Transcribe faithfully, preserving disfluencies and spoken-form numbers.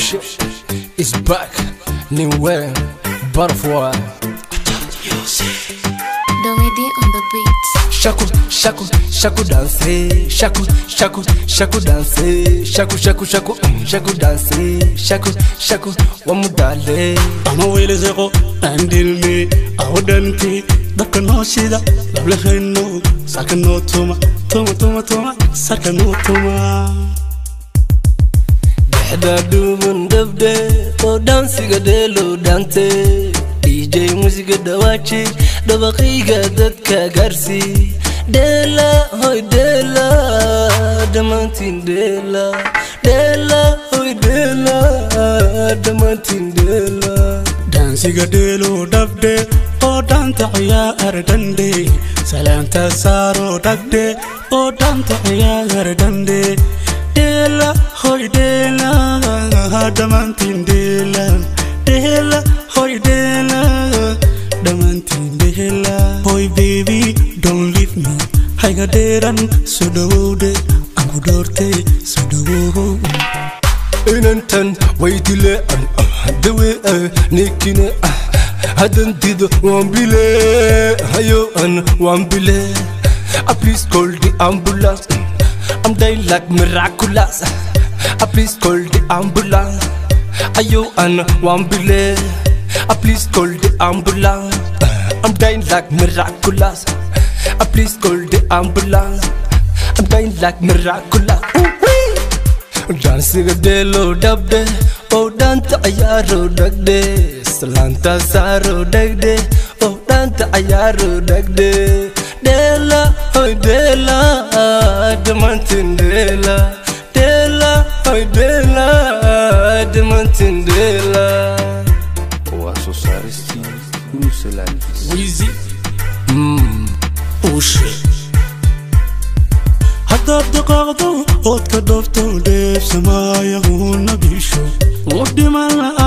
shit is back. New way, butterfly. Domidi on the beat. Shaku, shaku, shaku dance. Shaku, shaku, shaku dance. Shaku, shaku, shaku, shaku dance. Shaku, shaku, wamudale. I'm a whale zero and deal me. I wouldn't be the canoshida. Lovely heno, Sakano Toma, Toma, Toma, Toma, Sakano Toma. Da dumun dabde, oh dance ga delo dante. D J musica da wachi, da baqiga dadka garsi. Dela, hoy dela, damantin dela. Dela, hoy dela, damantin dela. Dance ga delo dabde, oh dante ya ardande. Salanta saro dabde, oh dante ya ardande. Dela, hoy dela, damantin dela. Dela, hoy dela, damantin dela. Boy baby, don't leave me. I got there and so the road, I'm good orte, so the road. Inantan, wait till it, the way I nikine. I don't did one bile, hayo and one bile. I please call the ambulance. I'm dying like miraculous. I please call the ambulance. Ayo and one bile. I please call the ambulance. I'm dying like miraculous. I please call the ambulance. I'm dying like miraculous. Dancing a delo dabde. Oh danta ayaro dagde. Salanta saro dagde. Oh danta ayaro dagde. Dela, hoy dela, damantin dela. Dela, hoy dela, damantin dela. Oaso Saristi, Bruxelantis. Wheezy, Mmm, oh shit. Hatta daqaqdo, od ka dofto, def samaya huna bisho. Wadi mala